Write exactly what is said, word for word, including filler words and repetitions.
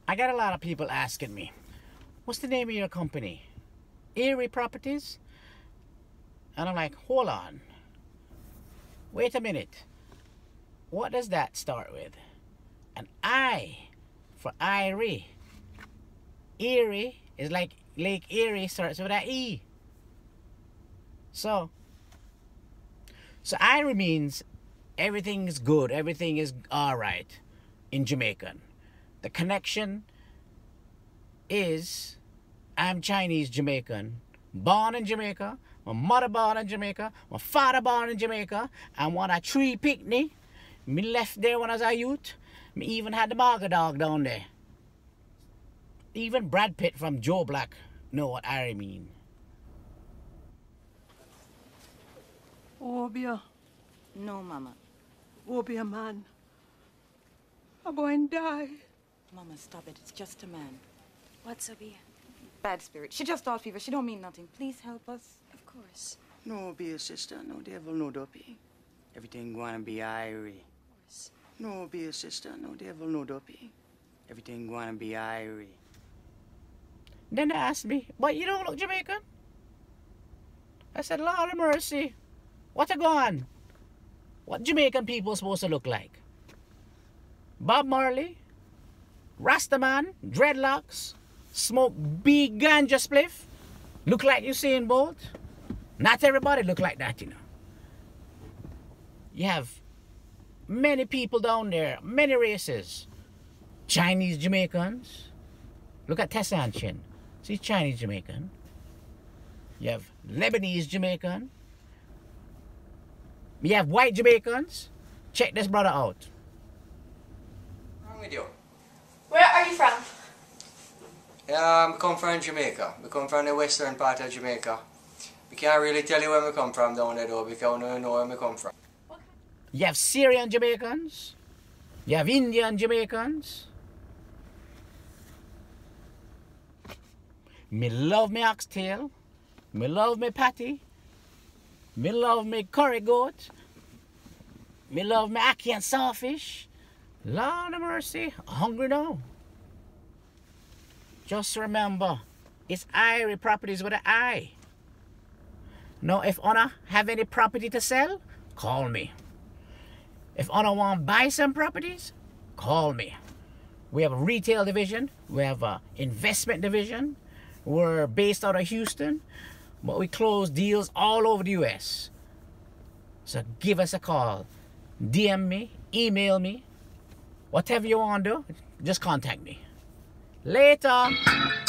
I got a lot of people asking me, what's the name of your company? Erie Properties? And I'm like, hold on. Wait a minute. What does that start with? An I for Erie. Erie is like Lake Erie starts with an E. So, so Erie means everything is good, everything is alright in Jamaican. The connection is I'm Chinese Jamaican, born in Jamaica, my mother born in Jamaica, my father born in Jamaica, and when I tree picnic, me left there when I was a youth, me even had the market dog down there. Even Brad Pitt from Joe Black know what I mean. Obia. No, Mama. Obia, man. I'm going to die. Mama, stop it. It's just a man. What's Obia? Bad spirit. She just thought fever. She don't mean nothing. Please help us. Of course. No, be a sister. No devil, no dopey. Everything gonna be irie. Of course. No, be a sister. No devil, no dopey. Everything gonna be irie. Then they asked me, but you don't look Jamaican? I said, Lord of mercy, what a gone? What Jamaican people supposed to look like? Bob Marley? Rastaman? Dreadlocks? Smoke big ganja spliff? Look like Usain Bolt? Not everybody look like that, you know. You have many people down there, many races. Chinese Jamaicans. Look at Tessa Anchin. She's Chinese Jamaican. You have Lebanese Jamaican. You have white Jamaicans. Check this brother out. What's wrong with you? Where are you from? Yeah, I come from Jamaica. We come from the western part of Jamaica. We can't really tell you where we come from down there though, because we don't know where we come from. You have Syrian Jamaicans. You have Indian Jamaicans. Me love me oxtail. Me love me patty. Me love me curry goat. Me love me ackee and sawfish. Lord of mercy, hungry now. Just remember, it's Erie Properties with an I. Now, if Honor have any property to sell, call me. If Honor want to buy some properties, call me. We have a retail division. We have an investment division. We're based out of Houston, but we close deals all over the U S. So give us a call. D M me, email me. Whatever you want to do, just contact me. Later.